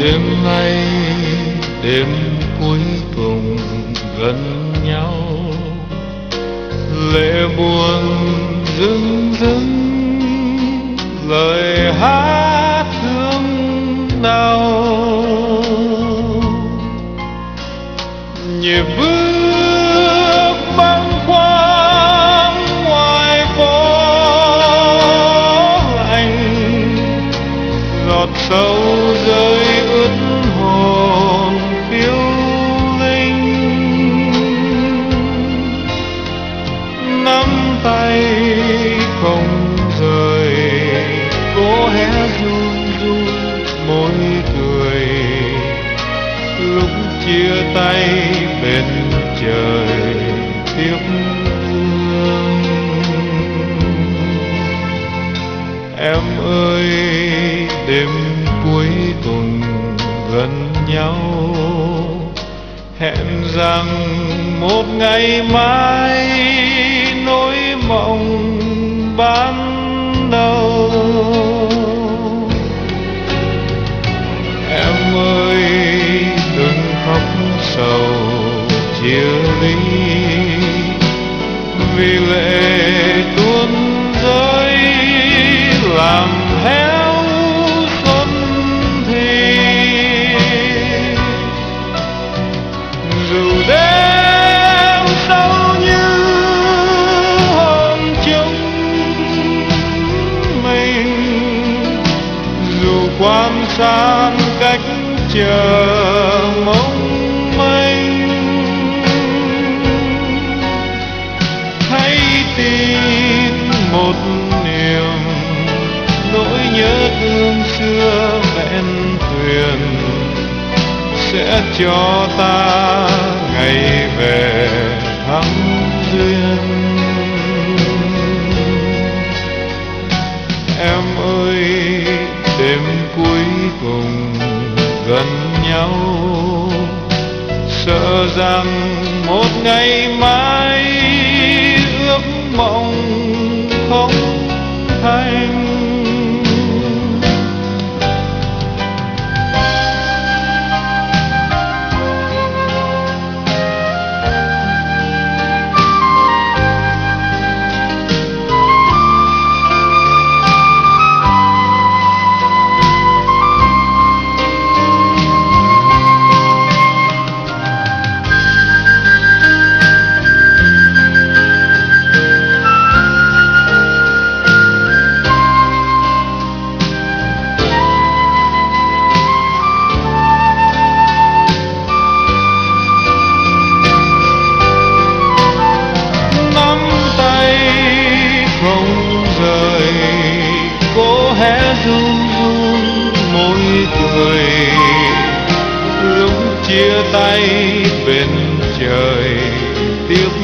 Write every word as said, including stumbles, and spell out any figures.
Đêm nay đêm cuối cùng gần nhau, lệ buồn dưng dưng lời hát thương đau. Nhịp bước băng khoáng ngoài phố lạnh, giọt sâu rơi ướt hồn phiêu linh. Nắm tay không rời, cố hé run run môi cười. Lúc chia tay bên trời tiếc thương. Em ơi đêm cuối cùng gần nhau, hẹn rằng một ngày mai nỗi mộng ban đầu. Em ơi đừng khóc sầu chia ly, vì lệ tuôn rơi làm héo xuân thì. Dù đêm sâu như hôm chúng mình, dù quan sát cách chờ mong manh, hãy tin một niềm nỗi nhớ thương xưa vẹn thuyền sẽ cho ta ngày về thắm duyên. Em ơi đêm cuối cùng gần nhau, sợ rằng một ngày mai ước mộng không thành. Hé run run môi cười, lúc chia tay bên trời tiếc